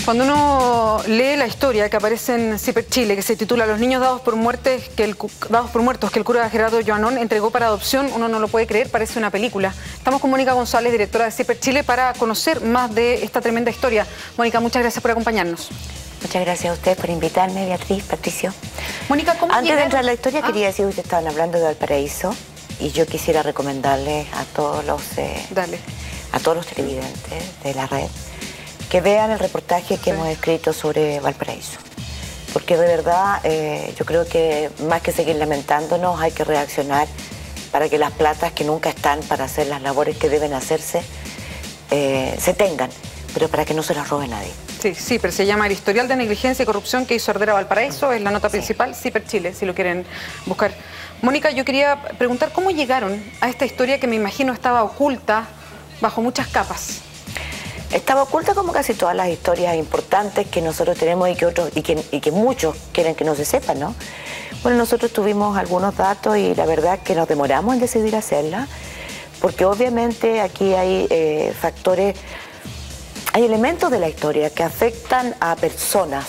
Cuando uno lee la historia que aparece en CIPER Chile, que se titula Los niños dados por muertos que el cura Gerardo Joanón entregó para adopción, uno no lo puede creer, parece una película. Estamos con Mónica González, directora de CIPER Chile, para conocer más de esta tremenda historia. Mónica, muchas gracias por acompañarnos. Muchas gracias a ustedes por invitarme, Beatriz, Patricio. Mónica, ¿cómo Antes de entrar a la historia, quería decir que ustedes estaban hablando de Valparaíso y yo quisiera recomendarles a todos los televidentes de la red que vean el reportaje que hemos escrito sobre Valparaíso. Porque de verdad yo creo que más que seguir lamentándonos hay que reaccionar para que las platas que nunca están para hacer las labores que deben hacerse se tengan, pero para que no se las robe nadie. Sí, pero se llama El historial de negligencia y corrupción que hizo arder a Valparaíso, es la nota principal, CIPER Chile, si lo quieren buscar. Mónica, yo quería preguntar cómo llegaron a esta historia que me imagino estaba oculta bajo muchas capas. Estaba oculta como casi todas las historias importantes que nosotros tenemos y que muchos quieren que no se sepan, ¿no? Bueno, nosotros tuvimos algunos datos y la verdad es que nos demoramos en decidir hacerla, porque obviamente aquí hay factores, hay elementos de la historia que afectan a personas,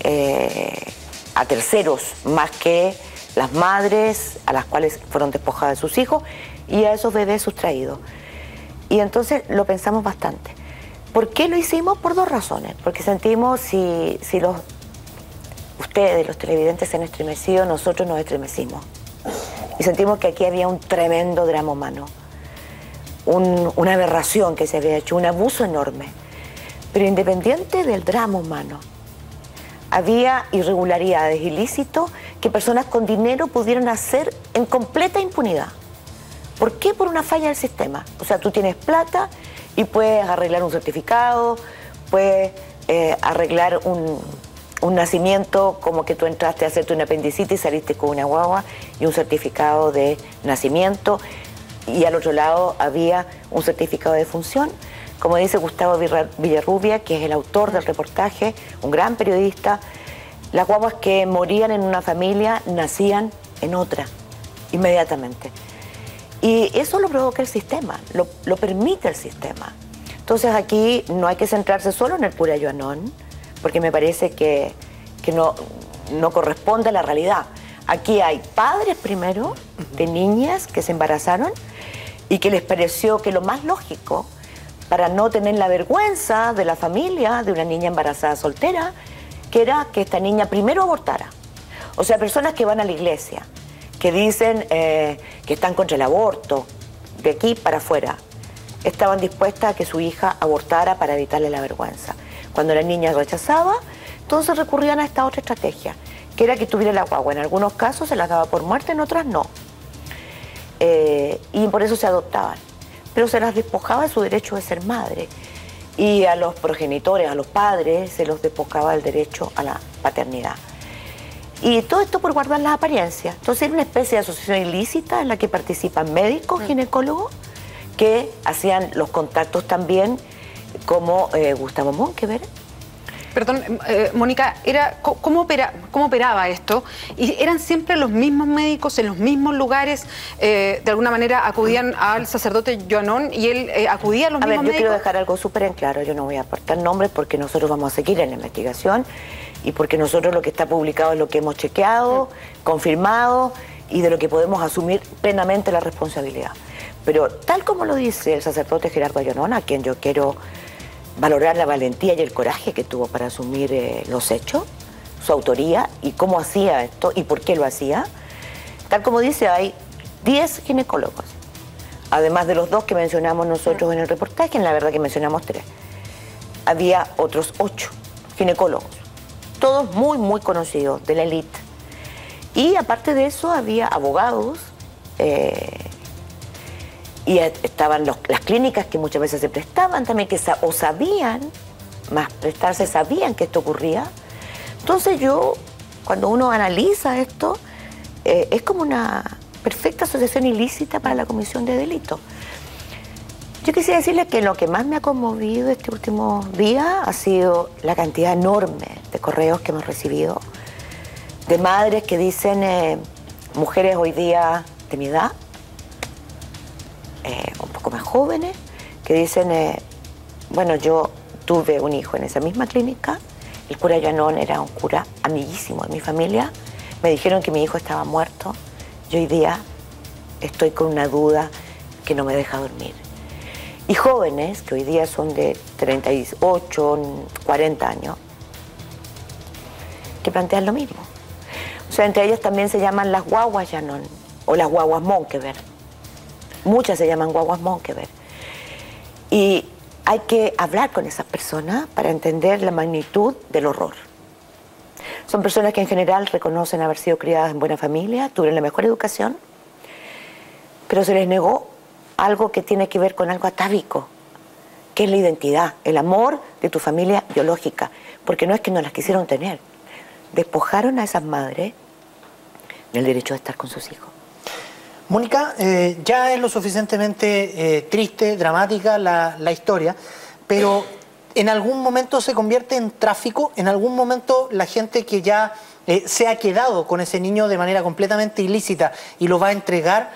a terceros, más que las madres a las cuales fueron despojadas de sus hijos y a esos bebés sustraídos. Y entonces lo pensamos bastante. ¿Por qué lo hicimos? Por dos razones. Porque sentimos, si ustedes, los televidentes, se han estremecido, nosotros nos estremecimos. Y sentimos que aquí había un tremendo drama humano, una aberración que se había hecho, un abuso enorme. Pero independiente del drama humano, había irregularidades, ilícitos, que personas con dinero pudieron hacer en completa impunidad. ¿Por qué? Por una falla del sistema. O sea, tú tienes plata y puedes arreglar un certificado, puedes arreglar un nacimiento, como que tú entraste a hacerte una apendicitis y saliste con una guagua y un certificado de nacimiento, y al otro lado había un certificado de defunción. Como dice Gustavo Villarrubia, que es el autor del reportaje, un gran periodista, las guaguas que morían en una familia nacían en otra, inmediatamente. Y eso lo provoca el sistema, lo permite el sistema. Entonces aquí no hay que centrarse solo en el cura Joanón, porque me parece que no corresponde a la realidad. Aquí hay padres primero de niñas que se embarazaron y que les pareció que lo más lógico, para no tener la vergüenza de la familia de una niña embarazada soltera, que era que esta niña primero abortara. O sea, personas que van a la iglesia, que dicen que están contra el aborto, de aquí para afuera, estaban dispuestas a que su hija abortara para evitarle la vergüenza. Cuando la niña rechazaba, entonces recurrían a esta otra estrategia, que era que tuviera la guagua. En algunos casos se las daba por muerte, en otras no. Y por eso se adoptaban. Pero se las despojaba de su derecho de ser madre. Y a los progenitores, a los padres, se los despojaba del derecho a la paternidad. Y todo esto por guardar las apariencias. Entonces era una especie de asociación ilícita en la que participan médicos, ginecólogos, que hacían los contactos también, como Gustavo Monkever. Perdón, Mónica, ¿cómo operaba esto? ¿Y eran siempre los mismos médicos en los mismos lugares? De alguna manera acudían al sacerdote Joanón y él acudía a los mismos médicos. Yo quiero dejar algo súper en claro. Yo no voy a aportar nombres porque nosotros vamos a seguir en la investigación y porque nosotros lo que está publicado es lo que hemos chequeado, confirmado y de lo que podemos asumir plenamente la responsabilidad. Pero tal como lo dice el sacerdote Gerardo Joanón, a quien yo quiero valorar la valentía y el coraje que tuvo para asumir los hechos, su autoría y cómo hacía esto y por qué lo hacía. Tal como dice, hay 10 ginecólogos, además de los 2 que mencionamos nosotros en el reportaje, en la verdad que mencionamos 3. Había otros 8 ginecólogos, todos muy, muy conocidos, de la élite. Y aparte de eso había abogados, y estaban las clínicas que muchas veces se prestaban también, que o sabían, más prestarse, sabían que esto ocurría. Entonces cuando uno analiza esto, es como una perfecta asociación ilícita para la comisión de delitos. Yo quisiera decirles que lo que más me ha conmovido este último día ha sido la cantidad enorme de correos que hemos recibido, de madres que dicen, mujeres hoy día de mi edad, un poco más jóvenes, que dicen, bueno, yo tuve un hijo en esa misma clínica El cura Llanón era un cura amiguísimo de mi familia. Me dijeron que mi hijo estaba muerto y hoy día estoy con una duda que no me deja dormir. Y jóvenes, que hoy día son de 38, 40 años, que plantean lo mismo. O sea, entre ellas también se llaman las guaguas Llanón o las guaguas Monkeberg. Muchas se llaman guaguas Monkeberg. Y hay que hablar con esas personas para entender la magnitud del horror. Son personas que en general reconocen haber sido criadas en buena familia, tuvieron la mejor educación, pero se les negó algo que tiene que ver con algo atávico, que es la identidad, el amor de tu familia biológica, porque no es que no las quisieron tener. Despojaron a esas madres del derecho de estar con sus hijos. Mónica, ya es lo suficientemente triste, dramática la historia, pero en algún momento se convierte en tráfico, en algún momento la gente que ya se ha quedado con ese niño de manera completamente ilícita y lo va a entregar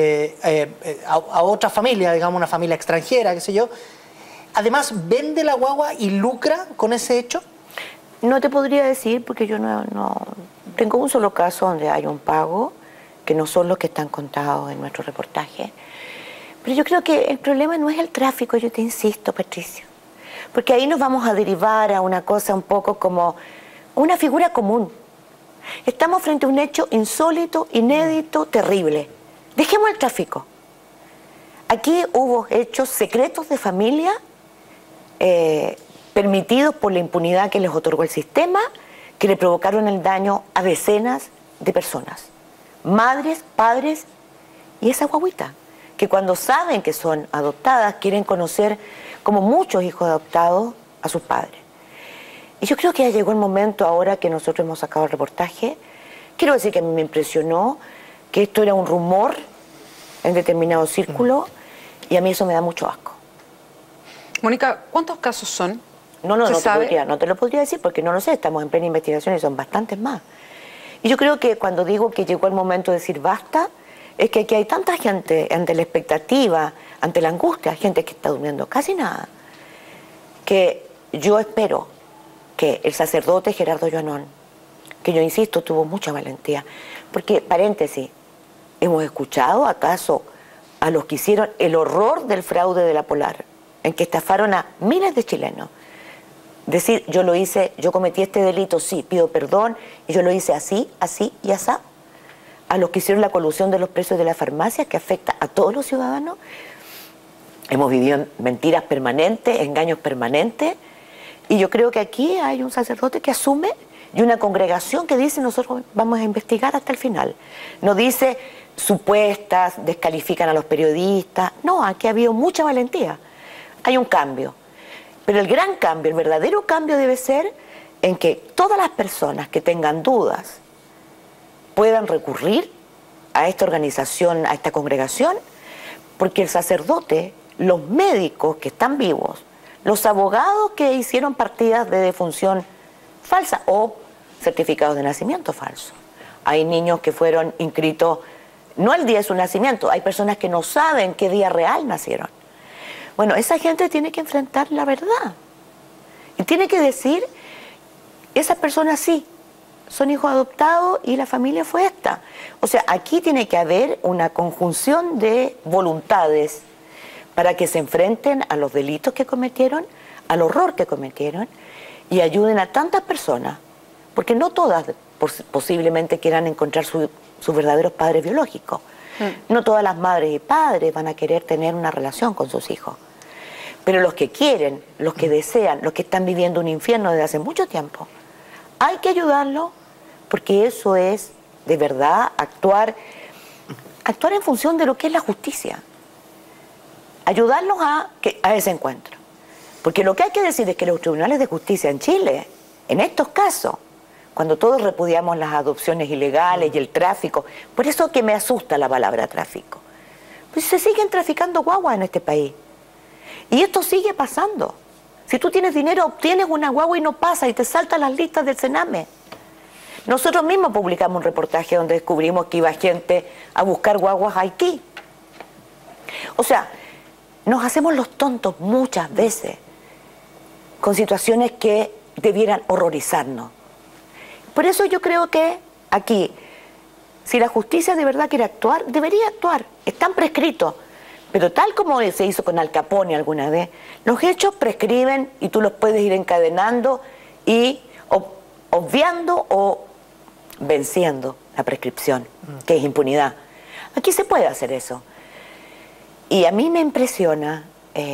a otra familia, digamos una familia extranjera, qué sé yo, además vende la guagua y lucra con ese hecho. No te podría decir porque yo no tengo un solo caso donde hay un pago, que no son los que están contados en nuestro reportaje. Pero yo creo que el problema no es el tráfico, yo te insisto, Patricio. Porque ahí nos vamos a derivar a una cosa un poco como una figura común. Estamos frente a un hecho insólito, inédito, terrible. Dejemos el tráfico. Aquí hubo hechos secretos de familia permitidos por la impunidad que les otorgó el sistema, que le provocaron el daño a decenas de personas. Madres, padres y esa guaguita, que cuando saben que son adoptadas quieren conocer, como muchos hijos adoptados, a sus padres. Y yo creo que ya llegó el momento ahora que nosotros hemos sacado el reportaje. Quiero decir que a mí me impresionó que esto era un rumor en determinado círculo y a mí eso me da mucho asco. Mónica, ¿cuántos casos son? No te lo podría decir porque no lo sé, estamos en plena investigación y son bastantes más. Y yo creo que cuando digo que llegó el momento de decir basta, es que aquí hay tanta gente ante la expectativa, ante la angustia, gente que está durmiendo casi nada, que yo espero que el sacerdote Gerardo Llanón, que yo insisto tuvo mucha valentía, porque, paréntesis, ¿hemos escuchado acaso a los que hicieron el horror del fraude de la Polar, en que estafaron a miles de chilenos? Decir, yo lo hice, yo cometí este delito, sí, pido perdón, y yo lo hice así, así y así. A los que hicieron la colusión de los precios de la farmacia, que afecta a todos los ciudadanos. Hemos vivido en mentiras permanentes, engaños permanentes, y yo creo que aquí hay un sacerdote que asume y una congregación que dice, nosotros vamos a investigar hasta el final. No dice supuestas, descalifican a los periodistas, no, aquí ha habido mucha valentía. Hay un cambio. Pero el gran cambio, el verdadero cambio debe ser en que todas las personas que tengan dudas puedan recurrir a esta organización, a esta congregación, porque el sacerdote, los médicos que están vivos, los abogados que hicieron partidas de defunción falsa o certificados de nacimiento falso. Hay niños que fueron inscritos no el día de su nacimiento, hay personas que no saben qué día real nacieron. Bueno, esa gente tiene que enfrentar la verdad y tiene que decir, esas personas sí, son hijos adoptados y la familia fue esta. O sea, aquí tiene que haber una conjunción de voluntades para que se enfrenten a los delitos que cometieron, al horror que cometieron y ayuden a tantas personas, porque no todas posiblemente quieran encontrar sus verdaderos padres biológicos. No todas las madres y padres van a querer tener una relación con sus hijos. Pero los que quieren, los que desean, los que están viviendo un infierno desde hace mucho tiempo, hay que ayudarlos porque eso es, de verdad, actuar en función de lo que es la justicia. Ayudarlos a ese encuentro. Porque lo que hay que decir es que los tribunales de justicia en Chile, en estos casos, cuando todos repudiamos las adopciones ilegales y el tráfico, por eso que me asusta la palabra tráfico, pues se siguen traficando guaguas en este país. Y esto sigue pasando. Si tú tienes dinero, obtienes una guagua y no pasa y te saltan las listas del Sename. Nosotros mismos publicamos un reportaje donde descubrimos que iba gente a buscar guaguas a Haití. O sea, nos hacemos los tontos muchas veces con situaciones que debieran horrorizarnos. Por eso yo creo que aquí, si la justicia de verdad quiere actuar, debería actuar. Están prescritos. Pero tal como se hizo con Al Capone alguna vez, los hechos prescriben y tú los puedes ir encadenando y obviando o venciendo la prescripción, que es impunidad. Aquí se puede hacer eso. Y a mí me impresiona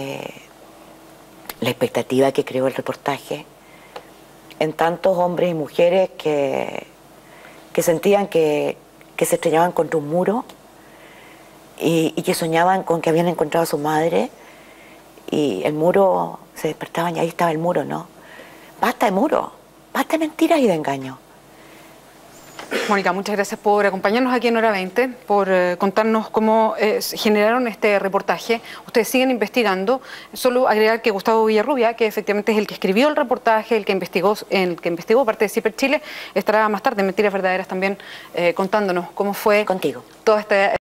la expectativa que creó el reportaje en tantos hombres y mujeres que sentían que se estrellaban contra un muro y que soñaban con que habían encontrado a su madre y el muro, se despertaban y ahí estaba el muro, ¿no? Basta de muro, basta de mentiras y de engaños. Mónica, muchas gracias por acompañarnos aquí en Hora 20, por contarnos cómo generaron este reportaje. Ustedes siguen investigando. Solo agregar que Gustavo Villarrubia, que efectivamente es el que escribió el reportaje, el que investigó parte de CIPER Chile, estará más tarde en Mentiras Verdaderas también contándonos cómo fue Contigo. toda esta